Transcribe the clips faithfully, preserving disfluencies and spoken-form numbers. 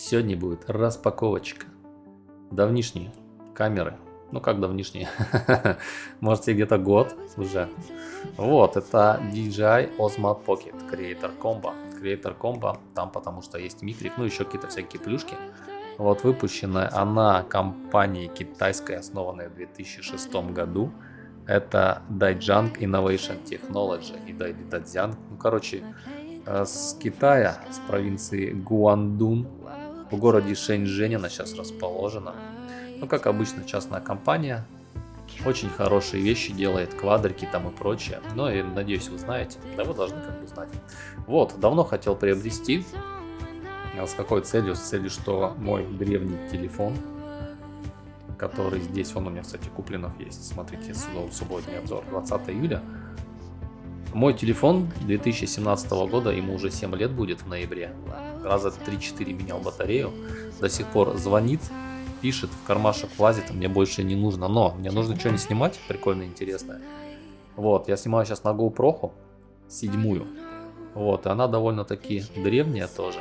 Сегодня будет распаковочка. Давнишние камеры. Ну как давнишние? Можете где-то год уже. Вот, это ди джей ай Osmo Pocket Creator Combo. Creator Combo, там потому что есть микрик, ну еще какие-то всякие плюшки. Вот выпущенная она компанией китайской, основанной в две тысячи шестом году. Это Daijang Innovation Technology и Daijang. Ну короче, с Китая, с провинции Гуандун, в городе Шэньчжэнь она сейчас расположена. Ну, как обычно, частная компания. Очень хорошие вещи делает, квадрики там и прочее. Но я надеюсь, вы знаете. Да вы должны как бы знать. Вот, давно хотел приобрести. С какой целью? С целью, что мой древний телефон, который здесь, он у меня, кстати, Куплинов есть. Смотрите, субботний обзор, двадцатого июля. Мой телефон две тысячи семнадцатого года, ему уже семь лет будет в ноябре. Раза три-четыре менял батарею. До сих пор звонит, пишет, в кармашек влазит, мне больше не нужно. Но мне нужно что-нибудь снимать, прикольно, интересное. Вот, я снимаю сейчас на GoPro седьмую. Вот, и она довольно-таки древняя тоже.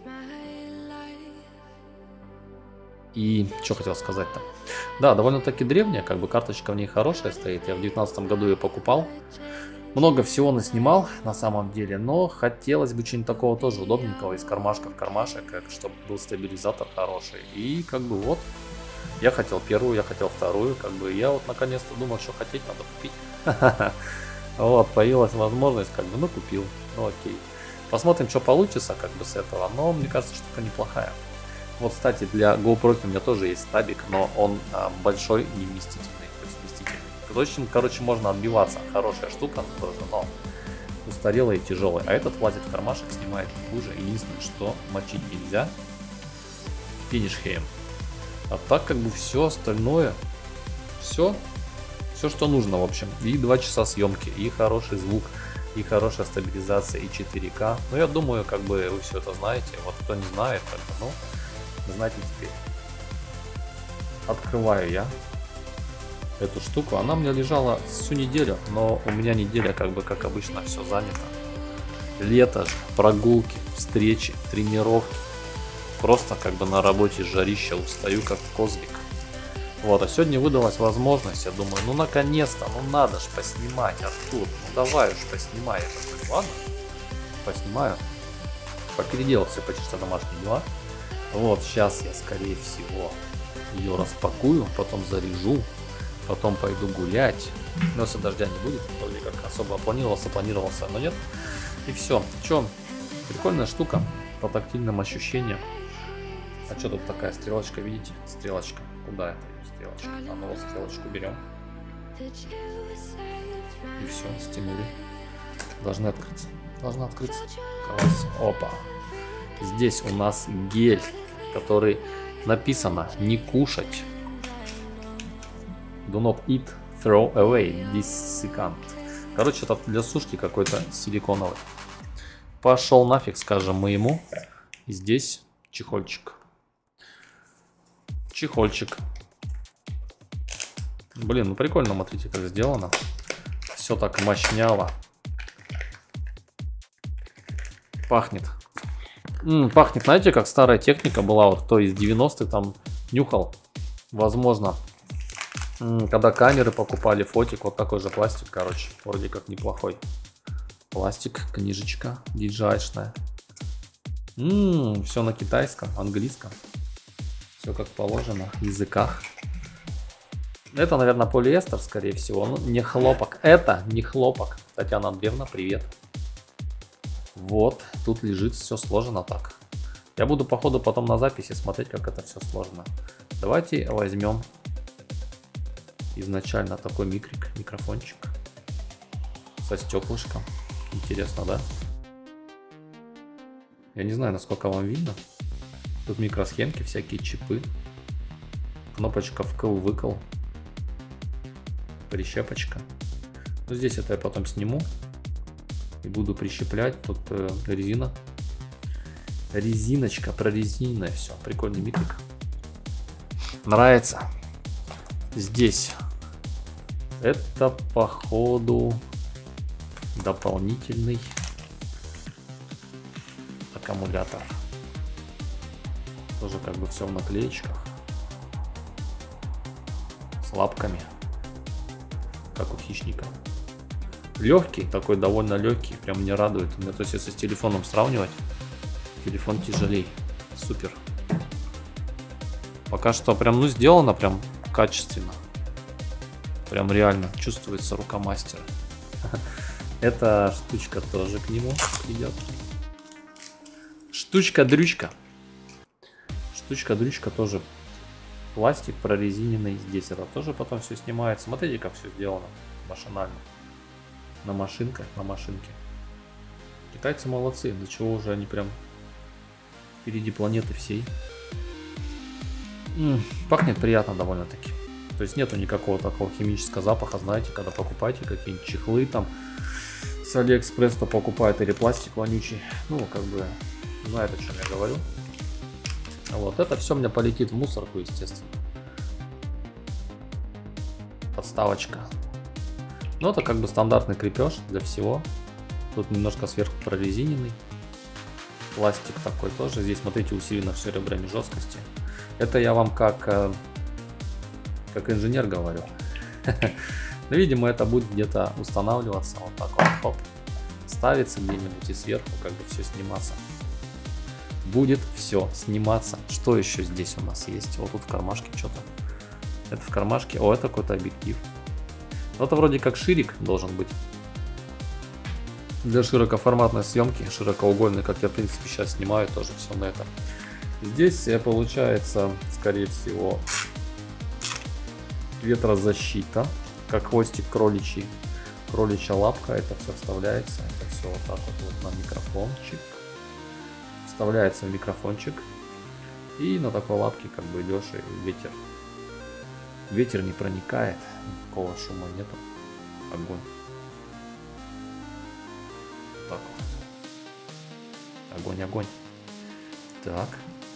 И что хотел сказать-то? Да, довольно-таки древняя, как бы карточка в ней хорошая стоит. Я в девятнадцатом году ее покупал. Много всего наснимал на самом деле, но хотелось бы чего-нибудь такого тоже удобненького из кармашка в кармашек, как, чтобы был стабилизатор хороший. И как бы вот, я хотел первую, я хотел вторую, как бы я вот наконец-то думал, что хотеть надо купить. Вот, появилась возможность, как бы, ну купил, ну окей. Посмотрим, что получится как бы с этого, но мне кажется, штука неплохая. Вот, кстати, для GoPro у меня тоже есть стабик, но он а, большой, не вместительный. Очень, короче, можно отбиваться. Хорошая штука тоже, но устарелая и тяжелая. А этот влазит в кармашек, снимает хуже. Единственное, что мочить нельзя. Финиш хейм. А так как бы все остальное, все, все, что нужно, в общем. И два часа съемки, и хороший звук, и хорошая стабилизация, и четыре ка. Ну, я думаю, как бы вы все это знаете. Вот кто не знает, как бы, ну, знаете теперь. Открываю я эту штуку. Она у меня лежала всю неделю, но у меня неделя, как бы, как обычно, все занято. Лето, прогулки, встречи, тренировки. Просто как бы на работе жарища, устаю как козлик. Вот, а сегодня выдалась возможность, я думаю, ну наконец-то, ну надо ж поснимать, Артур, ну давай уж поснимай. Я такой, ладно, поснимаю. Попеределал все почти что домашние дела. Вот, сейчас я, скорее всего, ее распакую, потом заряжу. Потом пойду гулять. Но если дождя не будет, вроде как особо планировался, планировался, но нет. И все. Че, прикольная штука по тактильным ощущениям. А что тут такая стрелочка, видите? Стрелочка. Куда это стрелочка? А ну вот стрелочку берем. И все, стянули. Должны открыться. Должна открыться. Открывайся. Опа. Здесь у нас гель, который написано не кушать. Do not eat, throw away, desiccant. Короче, это для сушки какой-то силиконовый. Пошел нафиг, скажем мы ему. И здесь чехольчик. Чехольчик. Блин, ну прикольно, смотрите, как сделано. Все так мощняво. Пахнет. М-м, пахнет, знаете, как старая техника была, вот кто из девяностых там нюхал. Возможно. Когда камеры покупали, фотик, вот такой же пластик, короче, вроде как неплохой. Пластик, книжечка ди джей ай-шная. Ммм, все на китайском, английском. Все как положено, языках. Это, наверное, полиэстер, скорее всего, ну, не хлопок. Это не хлопок. Татьяна Андреевна, привет. Вот, тут лежит, все сложено так. Я буду, походу, потом на записи смотреть, как это все сложно. Давайте возьмем изначально такой микрик, микрофончик со стеклышком. Интересно, да? Я не знаю, насколько вам видно. Тут микросхемки, всякие чипы. Кнопочка вкл-выкл. Прищепочка. Ну, здесь это я потом сниму. И буду прищеплять. Тут э, резина. Резиночка, прорезиненная все. Прикольный микрик. Нравится. Здесь это, походу, дополнительный аккумулятор. тоже как бы все в наклеечках. С лапками. Как у хищника. Легкий, такой довольно легкий. Прям не радует. У меня, то есть, если с телефоном сравнивать, телефон тяжелей. Супер. Пока что прям, ну, сделано прям качественно. Прям реально чувствуется рука мастера. Эта штучка тоже к нему идет. Штучка-дрючка. Штучка-дрючка тоже пластик прорезиненный. Здесь это тоже потом все снимается. Смотрите, как все сделано машинально. На машинках, на машинке. Китайцы молодцы. До чего уже они прям впереди планеты всей. М-м, пахнет приятно довольно-таки. То есть нету никакого такого химического запаха, знаете, когда покупаете какие-нибудь чехлы там с Алиэкспресс, то покупают или пластик вонючий. Ну, как бы, знает, о чем я говорю. Вот, это все у меня полетит в мусорку, естественно. Подставочка. Ну, это как бы стандартный крепеж для всего. Тут немножко сверху прорезиненный. Пластик такой тоже. Здесь, смотрите, усилено все ребрами жесткости. Это я вам как... как инженер говорю. Но, видимо, это будет где-то устанавливаться. Вот так вот, хоп. Ставится где-нибудь и сверху как бы все сниматься. Будет все сниматься. Что еще здесь у нас есть? Вот тут в кармашке что-то. Это в кармашке. О, это какой-то объектив. Это вроде как ширик должен быть. Для широкоформатной съемки. Широкоугольный, как я в принципе сейчас снимаю, тоже все на этом. Здесь получается, скорее всего, ветрозащита, как хвостик кроличий, кроличья лапка, это все вставляется, это все вот так вот, вот на микрофончик, вставляется в микрофончик, и на такой лапке как бы идешь, и ветер, ветер не проникает, никакого шума нету, огонь, так вот, огонь, огонь, так.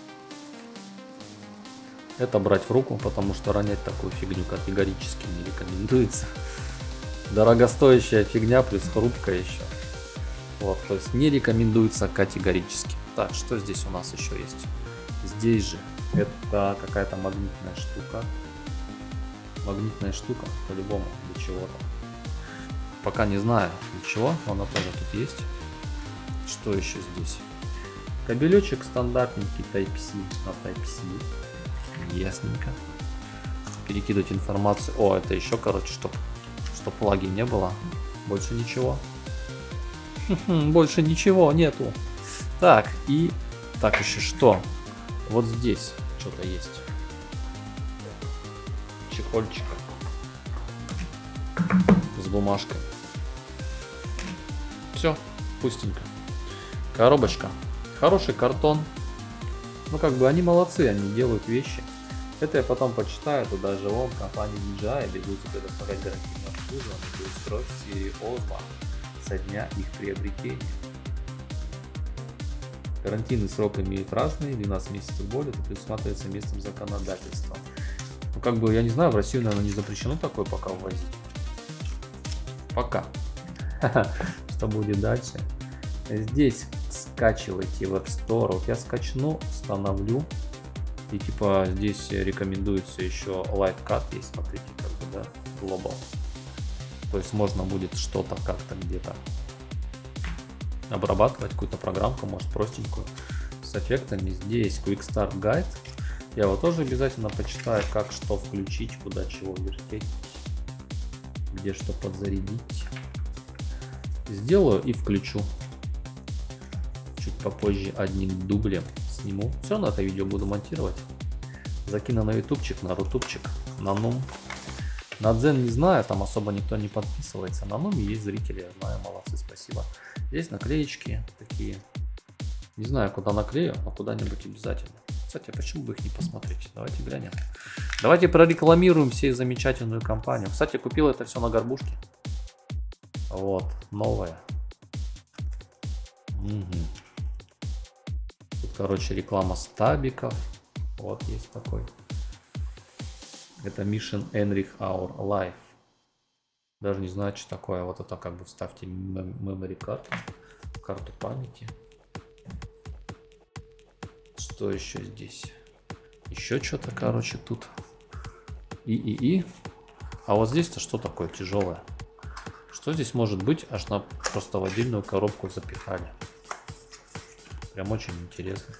Это брать в руку, потому что ронять такую фигню категорически не рекомендуется. Дорогостоящая фигня, плюс хрупкая еще. Вот, то есть не рекомендуется категорически. Так, что здесь у нас еще есть? Здесь же это какая-то магнитная штука. Магнитная штука, по-любому, для чего-то. Пока не знаю для чего, но она тоже тут есть. Что еще здесь? Кабелечек стандартненький Type-C на Type-C. Ясненько. Перекидывать информацию. О, это еще, короче, чтоб, чтоб лаги не было. Больше ничего. Больше ничего нету. Так, и... Так, еще что? Вот здесь что-то есть. Чехольчик. С бумажкой. Все, пустенько. Коробочка. Хороший картон. Ну, как бы они молодцы, они делают вещи. Это я потом почитаю, то даже вон компания ди джей ай ведут предоставлять гарантийное обслуживание для устройств серии Osmo со дня их приобретения. Гарантийный срок имеет разные, двенадцать месяцев более, это предусматривается местным законодательством. Ну, как бы, я не знаю, в Россию, наверное, не запрещено такое пока ввозить. Пока. Что будет дальше? Здесь скачивайте в App Store. Вот я скачну, установлю. И типа здесь рекомендуется еще Lightcut есть, смотрите, как бы, да, Global. То есть можно будет что-то как-то где-то обрабатывать, какую-то программку, может простенькую, с эффектами. Здесь Quick Start Guide. Я его тоже обязательно почитаю, как что включить, куда чего вертеть, где что подзарядить. Сделаю и включу. Чуть попозже одним дублем сниму. Все, на это видео буду монтировать. Закину на ютубчик, на рутубчик, на нум. На дзен не знаю, там особо никто не подписывается. На нуме есть зрители, я знаю, молодцы, спасибо. Здесь наклеечки такие. Не знаю, куда наклею, но куда-нибудь обязательно. Кстати, почему бы их не посмотреть? Давайте глянем. Давайте прорекламируем всей замечательную компанию. Кстати, купил это все на горбушке. Вот, новое. Угу. Тут, короче, реклама стабиков. Вот есть такой. Это Mission Enrich Our Life. Даже не знаю, что такое. Вот это как бы вставьте memory card, карту памяти. Что еще здесь? Еще что-то, короче, тут. И, и, и. А вот здесь-то что такое тяжелое? Что здесь может быть? Аж на просто в отдельную коробку запихали. Прям очень интересно.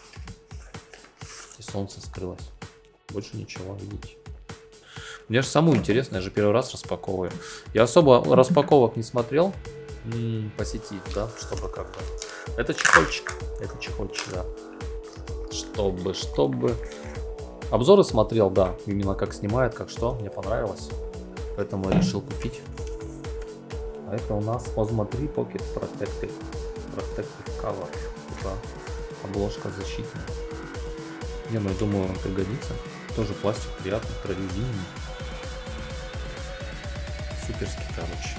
И солнце скрылось. Больше ничего, видите. Мне же самому интересно, я же первый раз распаковываю. Я особо распаковок не смотрел м-м, по сети, да, чтобы как бы... Это чехольчик, это чехольчик, да. Чтобы, чтобы... Обзоры смотрел, да, именно как снимают, как что, мне понравилось. Поэтому я решил купить. А это у нас Osmo три Pocket Protective, Protective Cover. Это обложка защитная. Не, ну я думаю, он пригодится. Тоже пластик приятный, прорезиненный. Суперский, короче.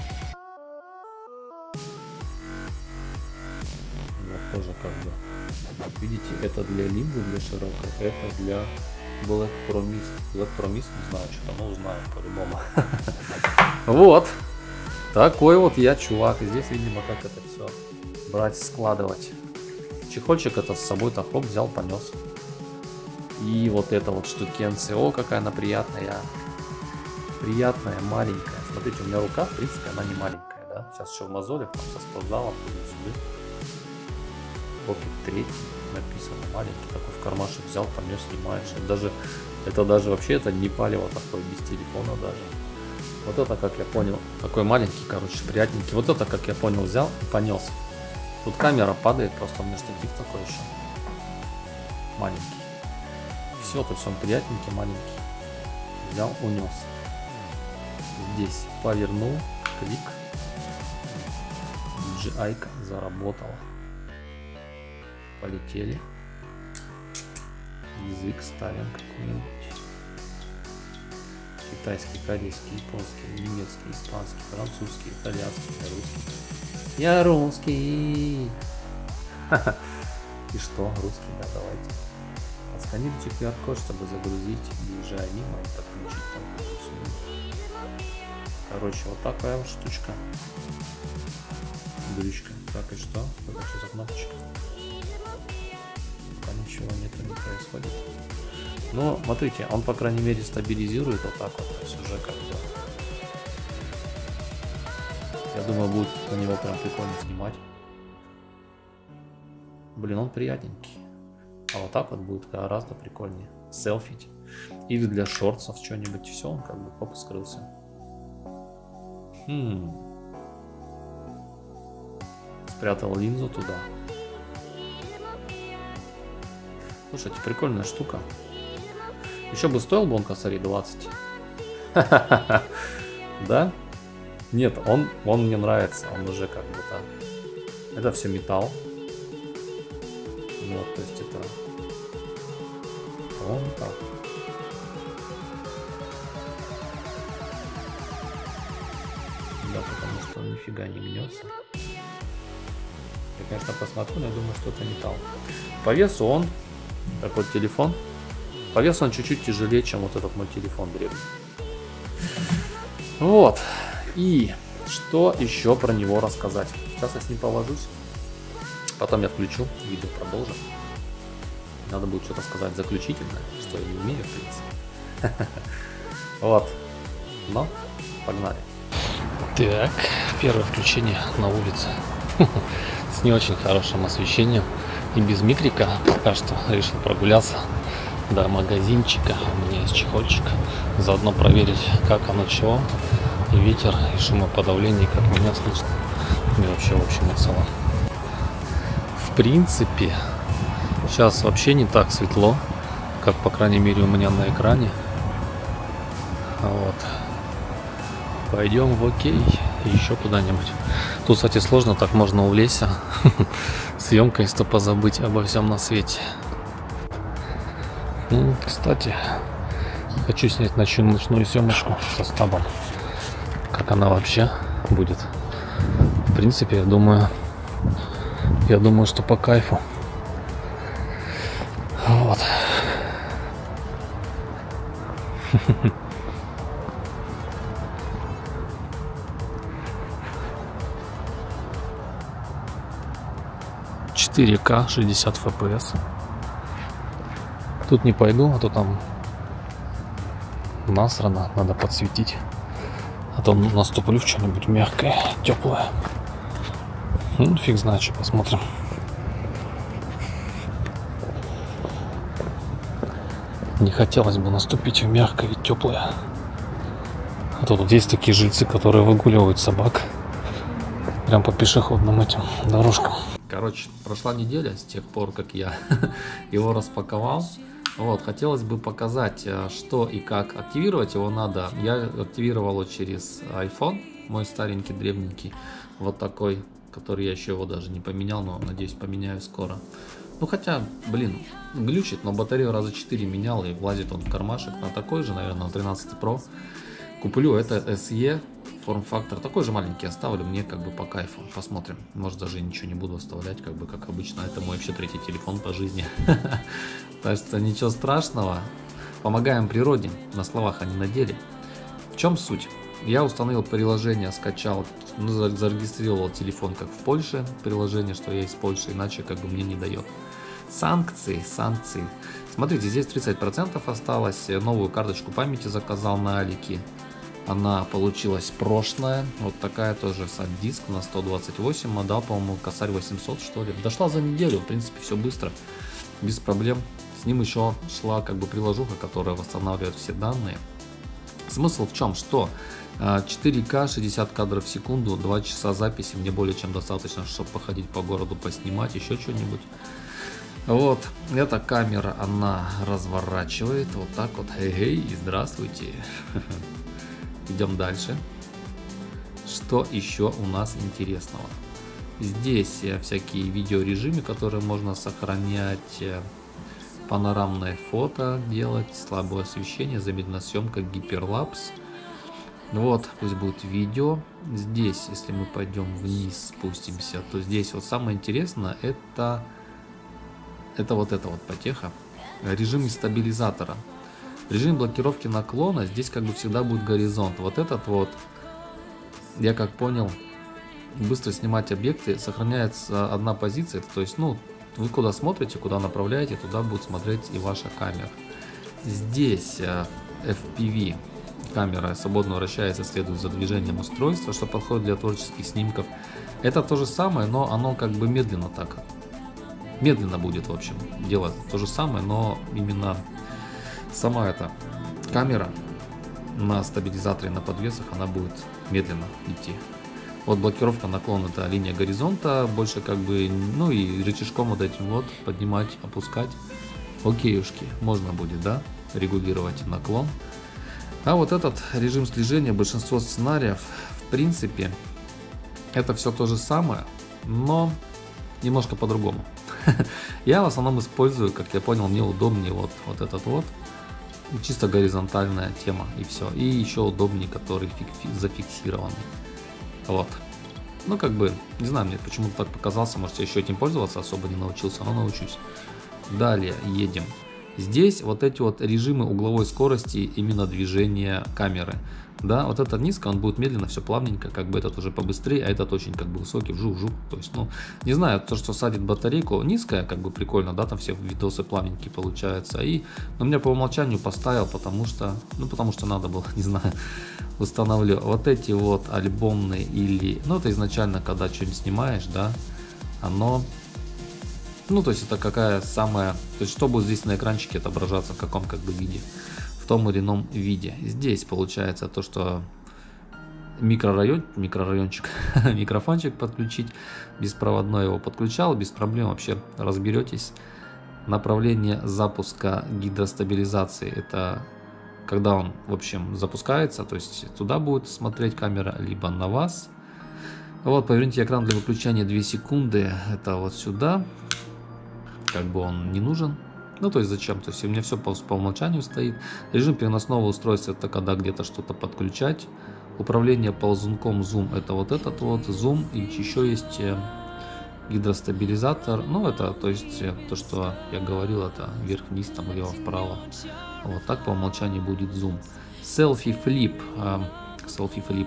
Вот тоже как бы. Видите, это для линзы, для широкой, это для Black Pro Mist. Black Pro Mist, не знаю, что-то, но узнаю по-любому. Вот. Такой вот я чувак. Здесь, видимо, как это все брать, складывать. Чехольчик это с собой так хоп, взял, понес. И вот эта вот штукенция, о, какая она приятная. Приятная, маленькая. Смотрите, у меня рука, в принципе, она не маленькая, да. Сейчас еще в мозолях, там, со спортзалом, туда-сюда. Pocket три написано, маленький, такой в кармашек взял, понес, снимаешь. Это даже, это даже вообще, это не палево такое, без телефона даже. Вот это, как я понял, такой маленький, короче, приятненький. Вот это, как я понял, взял и понес. Тут камера падает, просто у меня штатив такой еще. Маленький. Все, то есть он приятненький, маленький. Взял, унес. Здесь повернул, клик. ди джей ай-ка заработала. Полетели. Язык ставим какой-нибудь. Китайский, корейский, японский, немецкий, испанский, французский, итальянский, русский. Я русский. И что, русский, да, давайте. Отсканируйте ку ар код, чтобы загрузить, въезжая мимо и подключить там. Короче, вот такая вот штучка. Брючка. Так, и что? Это что за кнопочка? Пока ничего нету, не происходит. Но, смотрите, он, по крайней мере, стабилизирует вот так вот. То есть уже как-то... Я думаю, будет на него прям прикольно снимать. Блин, он приятненький. А вот так вот будет гораздо прикольнее. Селфить. Или для шортсов что-нибудь. Все, он как бы оп, скрылся. Хм. Спрятал линзу туда. Слушайте, прикольная штука. Еще бы стоил бы он косарей двадцать. Да? Нет, он, он мне нравится. Он уже как бы там. Это все металл. Вот, то есть это... Вон так. Да, потому что он нифига не мнется. Я, конечно, посмотрю, но я думаю, что это металл. По весу он, так вот телефон, по весу он чуть-чуть тяжелее, чем вот этот мой телефон древний. Вот. И что еще про него рассказать? Сейчас я с ним повожусь. Потом я включу, видео продолжим. Надо будет что-то сказать заключительное, что я не умею, в принципе. Вот. Ну, погнали. Так, первое включение на улице. С не очень хорошим освещением. И без микрика пока что решил прогуляться до магазинчика. У меня есть чехольчик. Заодно проверить, как оно чего. И ветер, и шумоподавление, как меня слышно. И вообще, в общем и целом. В принципе, сейчас вообще не так светло, как, по крайней мере, у меня на экране. Вот. Пойдем в окей и еще куда-нибудь. Тут, кстати, сложно, так можно увлечься съемкой, что позабыть обо всем на свете. Ну, кстати, хочу снять ночную, ночную съемочку со стабом. Как она вообще будет. В принципе, я думаю... Я думаю, что по кайфу. Вот. четыре ка, шестьдесят эф пи эс. Тут не пойду, а то там насрано, надо подсветить. А то наступлю в что-нибудь мягкое, теплое. Ну, фиг знает, что посмотрим. Не хотелось бы наступить в мягкое и теплое. А то тут есть такие жильцы, которые выгуливают собак прям по пешеходным этим дорожкам. Короче, прошла неделя с тех пор, как я его распаковал. Вот, хотелось бы показать, что и как активировать его надо. Я активировал его через iPhone, мой старенький, древненький, вот такой, который я еще его даже не поменял, но надеюсь поменяю скоро. Ну хотя, блин, глючит, но батарею раза четыре менял и влазит он в кармашек. На такой же, наверное, на тринадцать про. Куплю это эс и, форм-фактор такой же маленький, оставлю, мне как бы по кайфу. Посмотрим, может даже ничего не буду оставлять, как бы как обычно. Это мой вообще третий телефон по жизни. Так что ничего страшного. Помогаем природе, на словах, а не на деле. В чем суть? Я установил приложение, скачал, ну, зарегистрировал телефон как в Польше, приложение, что я из Польши, иначе как бы мне не дает. Санкции, санкции. Смотрите, здесь тридцать процентов осталось. Новую карточку памяти заказал на Алике. Она получилась прошлая. Вот такая тоже SAT-диск на сто двадцать восемь. Модал, по-моему, косарь восемьсот, что ли. Дошла за неделю, в принципе, все быстро. Без проблем. С ним еще шла как бы приложуха, которая восстанавливает все данные. Смысл в чем? Что четыре ка, шестьдесят кадров в секунду, два часа записи мне более чем достаточно, чтобы походить по городу, поснимать, еще что-нибудь. Вот, эта камера, она разворачивает вот так вот. Эй, здравствуйте. Идем дальше. Что еще у нас интересного? Здесь всякие видеорежимы, которые можно сохранять, панорамное фото делать, слабое освещение, замедленная съемка, гиперлапс. Вот, пусть будет видео. Здесь, если мы пойдем вниз, спустимся, то здесь вот самое интересное, это, это вот эта вот потеха. Режим стабилизатора. Режим блокировки наклона, здесь как бы всегда будет горизонт. Вот этот вот, я как понял, быстро снимать объекты, сохраняется одна позиция, то есть, ну, вы куда смотрите, куда направляете, туда будет смотреть и ваша камера. Здесь эф пи ви камера свободно вращается, следует за движением устройства, что подходит для творческих снимков. Это то же самое, но оно как бы медленно так. Медленно будет, в общем, делать то же самое, но именно сама эта камера на стабилизаторе, на подвесах, она будет медленно идти. Вот блокировка наклона, это линия горизонта, больше как бы, ну и рычажком вот этим вот поднимать, опускать. Окейушки, можно будет, да, регулировать наклон. А вот этот режим слежения, большинство сценариев, в принципе, это все то же самое, но немножко по-другому. Я в основном использую, как я понял, мне удобнее вот, вот этот вот, чисто горизонтальная тема и все. И еще удобнее, который зафиксированный. Вот. Ну, как бы, не знаю, мне почему-то так показался, может, я еще этим пользоваться особо не научился, но научусь. Далее едем. Здесь вот эти вот режимы угловой скорости, именно движения камеры. Да, вот этот низко, он будет медленно, все плавненько, как бы этот уже побыстрее, а этот очень как бы высокий, вжух-вжух. То есть, ну, не знаю, то, что садит батарейку, низкая, как бы прикольно, да, там все видосы плавненькие получаются. И, ну, меня по умолчанию поставил, потому что, ну, потому что надо было, не знаю, установлю. Вот эти вот альбомные или, ну, это изначально, когда что-нибудь снимаешь, да, оно, ну, то есть это какая самая, то есть что будет здесь на экранчике отображаться, в каком как бы виде. В том или ином виде. Здесь получается то, что микрорайон, микрорайончик, микрофончик подключить, беспроводной его подключал, без проблем вообще разберетесь. Направление запуска гидростабилизации, это когда он, в общем, запускается, то есть туда будет смотреть камера, либо на вас. Вот, поверните экран для выключения две секунды, это вот сюда, как бы он не нужен. Ну, то есть зачем? То есть у меня все по, по умолчанию стоит. Режим переносного устройства, это когда где-то что-то подключать. Управление ползунком зум, это вот этот вот зум. И еще есть гидростабилизатор. Ну, это, то есть, то, что я говорил, это вверх-вниз, там, влево-вправо. Вот так по умолчанию будет зум. Селфи флип. Селфи флип.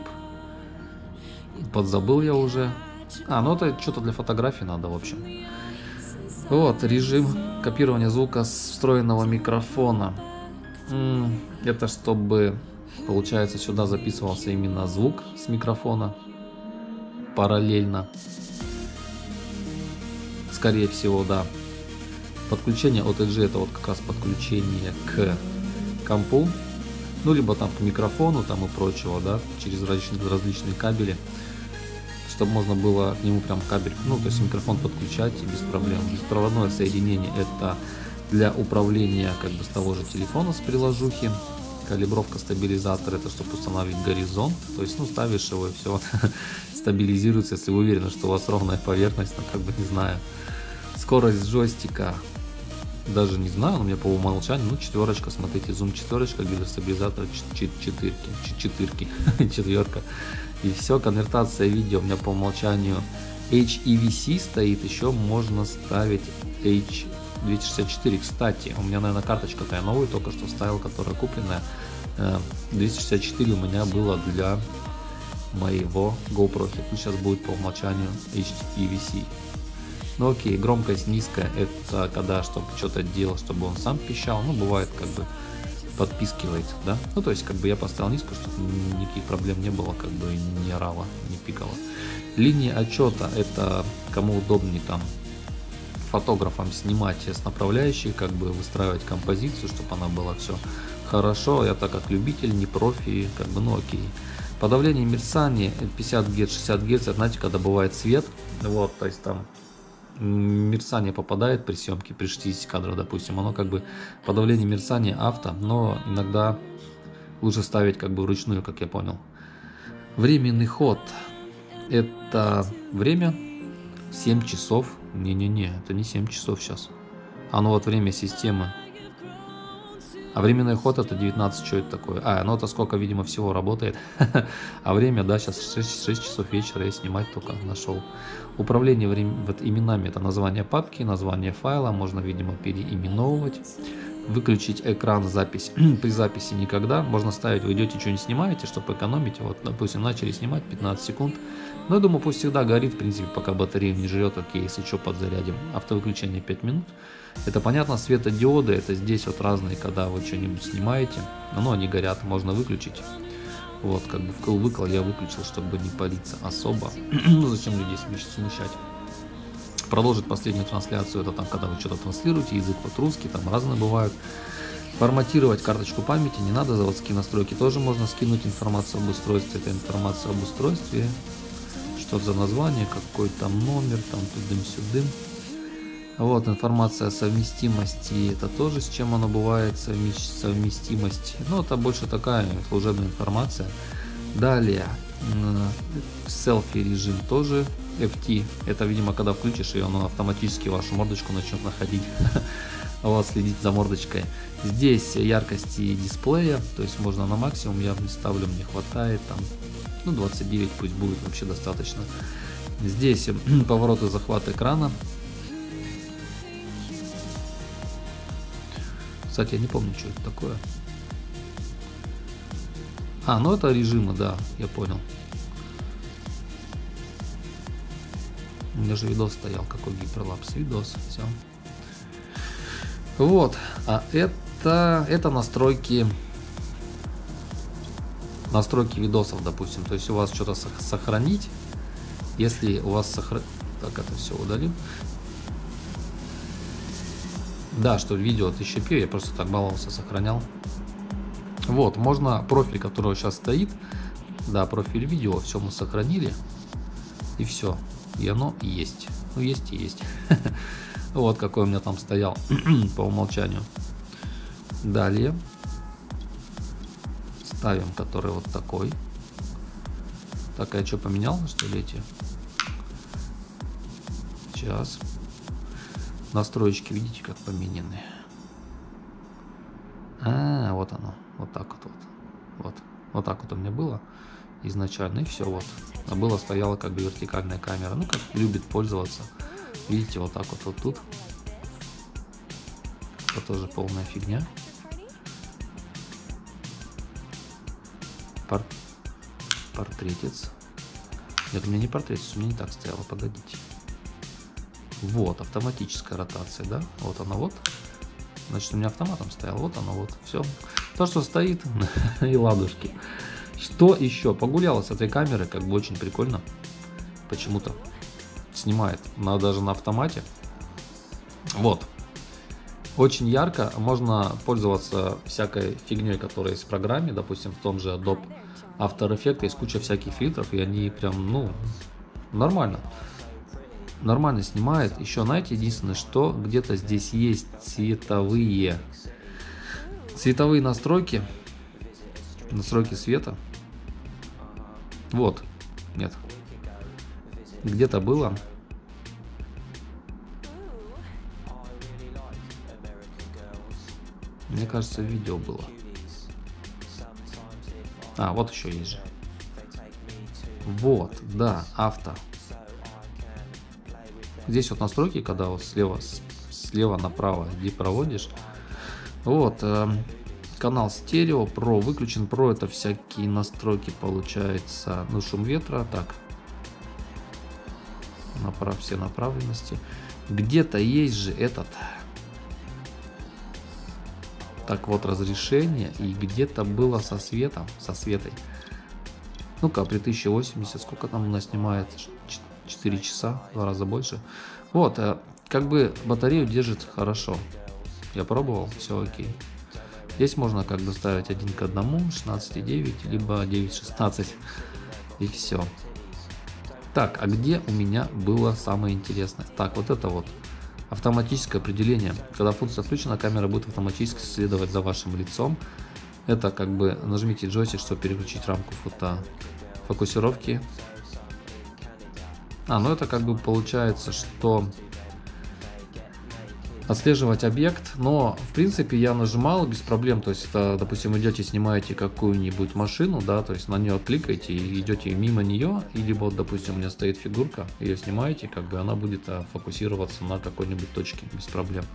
Подзабыл я уже. А, ну это что-то для фотографий надо, в общем. Вот, режим копирования звука с встроенного микрофона. Это чтобы, получается, сюда записывался именно звук с микрофона параллельно. Скорее всего, да. Подключение о тэ джи — это вот как раз подключение к компу, ну либо там к микрофону там и прочего, да, через различные, различные кабели, чтобы можно было к нему прям кабель, ну то есть микрофон подключать без проблем. Беспроводное соединение — это для управления как бы с того же телефона, с приложухи. Калибровка стабилизатора — это чтобы установить горизонт, то есть ну ставишь его и все стабилизируется, если вы уверены, что у вас ровная поверхность, ну как бы не знаю. Скорость джойстика даже не знаю, у меня по умолчанию, ну четверочка, смотрите, зум четверочка, гидростабилизатор четырки, четырки, четверка. И все, конвертация видео у меня по умолчанию эйч и ви си стоит, еще можно ставить эйч двести шестьдесят четыре. Кстати, у меня, наверное, карточка-то я новую только что вставил, которая купленная. двести шестьдесят четыре у меня было для моего GoPro. Ну, сейчас будет по умолчанию эйч и ви си. Ну окей, громкость низкая, это когда, чтобы что-то делал, чтобы он сам пищал. Ну, бывает, как бы подпискивает, да. Ну, то есть, как бы я поставил низкую, чтобы никаких проблем не было, как бы не орало, не пикало. Линия отчета — это кому удобнее там фотографам снимать с направляющей, как бы выстраивать композицию, чтобы она была все хорошо. Я так как любитель, не профи, как бы, ну окей. Подавление мерцания пятьдесят герц, шестьдесят герц, знаете, когда бывает свет, вот, то есть там мерцание попадает при съемке, при шестидесяти кадрах, допустим, оно как бы подавление мерцания авто, но иногда лучше ставить как бы вручную, как я понял. Временный ход — это время семь часов. Не-не-не, это не семь часов сейчас. Оно вот время системы. А временный ход — это девятнадцать, что это такое? А, ну это сколько, видимо, всего работает. А время, да, сейчас шесть, шесть часов вечера, я снимать только нашел. Управление время, вот именами — это название папки, название файла, можно, видимо, переименовывать. Выключить экран, запись. При записи никогда. Можно ставить, вы идете, что-нибудь снимаете, чтобы экономить. Вот, допустим, начали снимать пятнадцать секунд. Но я думаю, пусть всегда горит, в принципе, пока батарея не жрет. Окей, если что, подзарядим. Автовыключение пять минут. Это понятно, светодиоды, это здесь вот разные, когда вы что-нибудь снимаете. Но они горят, можно выключить. Вот, как бы вкл-выкл я выключил, чтобы не палиться особо. Ну, зачем людей смущать? Продолжить последнюю трансляцию, это там, когда вы что-то транслируете, язык вот русский, там разные бывают. Форматировать карточку памяти не надо, заводские настройки тоже можно скинуть, информацию об устройстве, это информация об устройстве, что за название, какой там номер, там тудым-сюдым. Вот, информация о совместимости, это тоже с чем оно бывает, совместимость, ну это больше такая служебная информация. Далее, селфи режим тоже. эф ти, это, видимо, когда включишь ее, оно автоматически вашу мордочку начнет находить, вот, следить за мордочкой. Здесь яркости дисплея, то есть можно на максимум, я не ставлю, мне хватает, там, ну, двадцать девять пусть будет, вообще достаточно. Здесь поворот и захват экрана. Кстати, я не помню, что это такое. А, ну это режимы, да, я понял. У меня же видос стоял, какой гиперлапс, видос, все. Вот, а это, это настройки, настройки видосов, допустим. То есть у вас что-то сохранить, если у вас сохранить, так это все удалим. Да, что видео тысяча пи, я просто так баловался, сохранял. Вот, можно профиль, который сейчас стоит, да, профиль видео, все мы сохранили, и все. И оно есть. Ну, есть и есть. Вот какой у меня там стоял по умолчанию. Далее ставим, который вот такой. Так, я что, поменял, что ли, эти? Сейчас. Настройки, видите, как поменены. А, вот оно. Вот так вот. Вот, вот, вот так вот у меня было изначально, и все, вот. А было стояла как бы вертикальная камера, ну как любит пользоваться. Видите, вот так вот, вот тут. Это тоже полная фигня. Пор... Портретец. Нет, у меня не портретец, у меня не так стояло, погодите. Вот, автоматическая ротация, да? Вот она вот. Значит, у меня автоматом стоял. Вот она вот. Все. То, что стоит. И ладушки. Что еще? Погуляла с этой камерой, как бы очень прикольно. Почему-то снимает. Она даже на автомате. Вот. Очень ярко. Можно пользоваться всякой фигней, которая есть в программе. Допустим, в том же Adobe After Effects есть куча всяких фильтров. И они прям, ну, нормально. Нормально снимает. Еще, знаете, единственное, что где-то здесь есть цветовые цветовые настройки. Настройки света. Вот. Нет. Где-то было. Мне кажется, видео было. А, вот еще есть же. Вот, да, авто. Здесь вот настройки, когда вот слева, слева направо иди проводишь. Вот, э, канал стерео, про выключен, про это всякие настройки получается. Ну, шум ветра, так. Направ, все направленности. Где-то есть же этот. Так вот, разрешение. И где-то было со светом, со светой. Ну-ка, при тысяча восемьдесят, сколько там у нас снимает? четыре часа, в два раза больше. Вот, как бы батарею держит хорошо. Я пробовал, все окей. Здесь можно как бы ставить один к одному, шестнадцать и девять, либо девять шестнадцать. И все. Так, а где у меня было самое интересное? Так, вот это вот. Автоматическое определение. Когда функция включена, камера будет автоматически следовать за вашим лицом. Это как бы нажмите джойстик, чтобы переключить рамку фото фокусировки. А, ну это как бы получается, что отслеживать объект, но в принципе я нажимал без проблем, то есть это, допустим, идете, снимаете какую-нибудь машину, да, то есть на нее кликаете и идете мимо нее, и либо, вот, допустим, у меня стоит фигурка, ее снимаете, как бы она будет фокусироваться на какой-нибудь точке без проблем.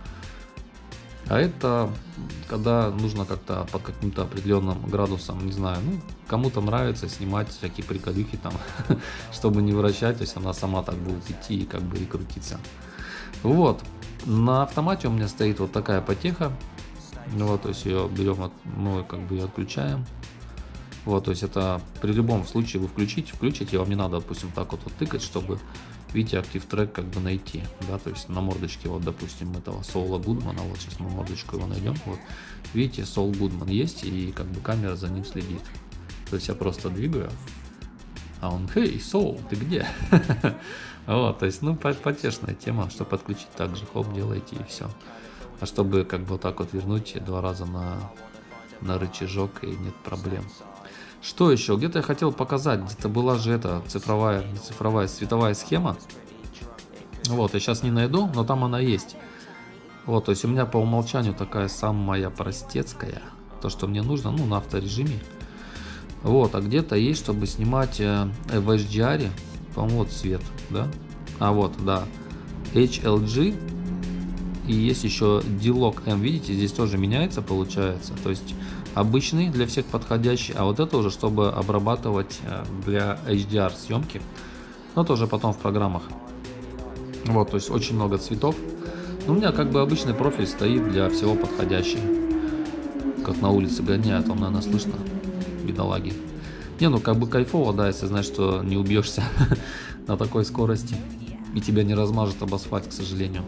А это когда нужно как-то под каким-то определенным градусом, не знаю, ну, кому-то нравится снимать всякие приколюхи там, чтобы не вращать, то есть она сама так будет идти и как бы и крутиться. Вот, на автомате у меня стоит вот такая потеха, вот, то есть ее берем, ну, как бы ее отключаем. Вот, то есть это при любом случае вы включите, включите, вам не надо, допустим, так вот, вот тыкать, чтобы, видите, актив трек как бы найти, да, то есть на мордочке, вот, допустим, этого Соула Гудмана, вот сейчас мы мордочку его найдем, вот, видите, Соул Гудман есть, и как бы камера за ним следит. То есть я просто двигаю, а он, хей, Соул, ты где? Вот, то есть, ну, потешная тема, чтобы подключить также, хоп, делаете и все. А чтобы как бы вот так вот вернуть два раза на, на рычажок, и нет проблем. Что еще? Где-то я хотел показать, где-то была же эта цифровая, цифровая световая схема. Вот, я сейчас не найду, но там она есть. Вот, то есть у меня по умолчанию такая самая простецкая, то, что мне нужно, ну, на авторежиме. Вот, а где-то есть, чтобы снимать э, в эйч ди ар, по-моему, вот цвет, да? А вот, да, эйч эл джи. И есть еще D-Log M, видите, здесь тоже меняется, получается. То есть обычный для всех подходящий, а вот это уже чтобы обрабатывать для эйч ди ар съемки, но тоже потом в программах. Вот, то есть очень много цветов. Но у меня как бы обычный профиль стоит для всего подходящий. Как на улице гоняют, вам, наверное, слышно, бедолаги. Не, ну как бы кайфово, да, если знаешь, что не убьешься на такой скорости и тебя не размажет об асфальт, к сожалению.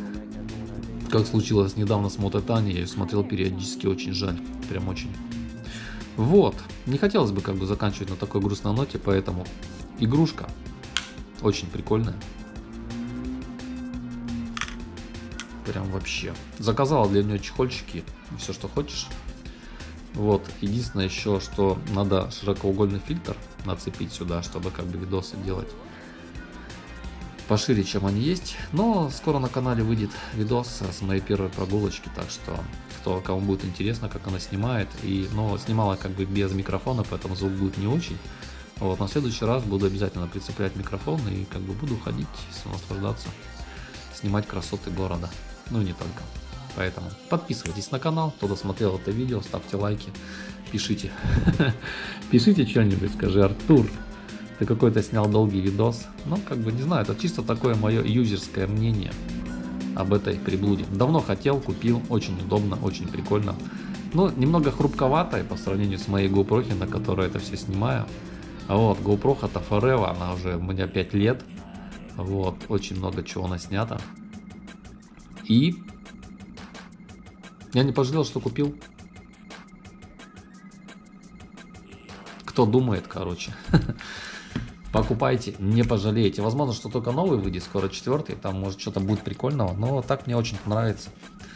Как случилось недавно с Moto Tani, я ее смотрел периодически, очень жаль, прям очень. Вот, не хотелось бы как бы заканчивать на такой грустной ноте, поэтому игрушка очень прикольная. Прям вообще. Заказала для нее чехольчики, все что хочешь. Вот, единственное еще, что надо широкоугольный фильтр нацепить сюда, чтобы как бы видосы делать пошире, чем они есть. Но скоро на канале выйдет видос с моей первой прогулочки, так что кто, кому будет интересно, как она снимает. И, но снимала как бы без микрофона, поэтому звук будет не очень. Вот, на следующий раз буду обязательно прицеплять микрофон и как бы буду ходить, наслаждаться, снимать красоты города. Ну и не только. Поэтому подписывайтесь на канал, кто досмотрел это видео, ставьте лайки, пишите. Пишите что-нибудь, скажи, Артур, Ты какой-то снял долгий видос. Ну, как бы, не знаю, это чисто такое мое юзерское мнение об этой приблуде. Давно хотел, купил, очень удобно, очень прикольно. Ну, немного хрупковатая по сравнению с моей GoPro, на которой это все снимаю. А вот, GoPro это Forever, она уже у меня пять лет. Вот, очень много чего наснято. И я не пожалел, что купил. Кто думает, короче. Покупайте, не пожалеете. Возможно, что только новый выйдет, скоро четвертый. Там может что-то будет прикольного. Но так мне очень нравится.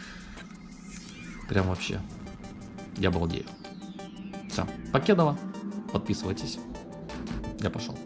Прям вообще. Я балдею. Все, Покедова. Подписывайтесь. Я пошел.